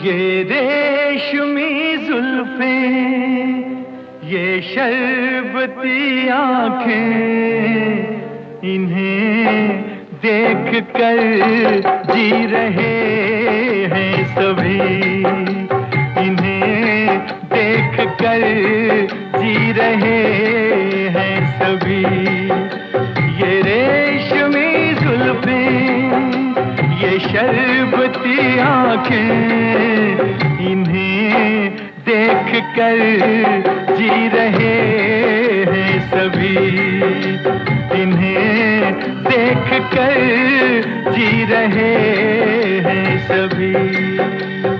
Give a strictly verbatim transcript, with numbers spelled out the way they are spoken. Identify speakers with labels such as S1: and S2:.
S1: ये रेशमी जुल्फें, ये शरबती आँखें, इन्हें देख कर जी रहे हैं सभी, इन्हें देख कर जी रहे हैं सभी। ये रेशमी जुल्फें, ये शरबती आँखें, इन्हें देख कर जी रहे हैं सभी, इन्हें देख कर जी रहे हैं सभी।